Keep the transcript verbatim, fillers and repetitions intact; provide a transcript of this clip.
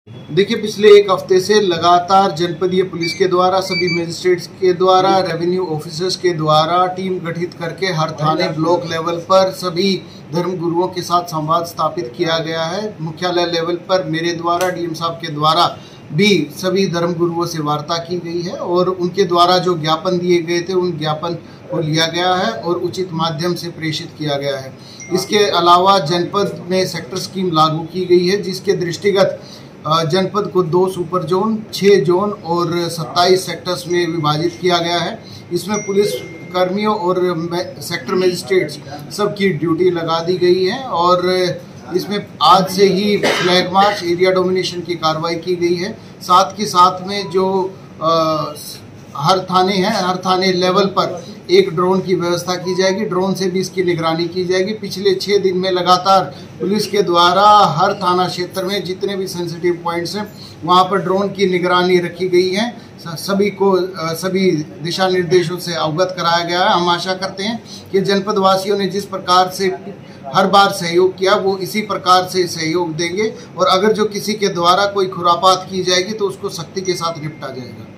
देखिए, पिछले एक हफ्ते से लगातार जनपदीय पुलिस के द्वारा, सभी मजिस्ट्रेट्स के द्वारा, रेवेन्यू ऑफिसर्स के द्वारा टीम गठित करके हर थाने ब्लॉक लेवल पर सभी धर्म गुरुओं के साथ संवाद स्थापित किया गया है। मुख्यालय लेवल पर मेरे द्वारा, डीएम साहब के द्वारा भी सभी धर्म गुरुओं से वार्ता की गई है और उनके द्वारा जो ज्ञापन दिए गए थे उन ज्ञापन को लिया गया है और उचित माध्यम से प्रेषित किया गया है। इसके अलावा जनपद में सेक्टर स्कीम लागू की गई है, जिसके दृष्टिगत जनपद को दो सुपर जोन, छः जोन और सत्ताईस सेक्टर्स में विभाजित किया गया है। इसमें पुलिस कर्मियों और सेक्टर मजिस्ट्रेट्स सबकी ड्यूटी लगा दी गई है और इसमें आज से ही फ्लैग मार्च, एरिया डोमिनेशन की कार्रवाई की गई है। साथ के साथ में जो आ, हर थाने हैं, हर थाने लेवल पर एक ड्रोन की व्यवस्था की जाएगी। ड्रोन से भी इसकी निगरानी की जाएगी। पिछले छः दिन में लगातार पुलिस के द्वारा हर थाना क्षेत्र में जितने भी सेंसिटिव पॉइंट्स हैं वहाँ पर ड्रोन की निगरानी रखी गई है। सभी को सभी दिशा निर्देशों से अवगत कराया गया है। हम आशा करते हैं कि जनपद वासियों ने जिस प्रकार से हर बार सहयोग किया वो इसी प्रकार से सहयोग देंगे और अगर जो किसी के द्वारा कोई खुरापात की जाएगी तो उसको सख्ती के साथ निपटा जाएगा।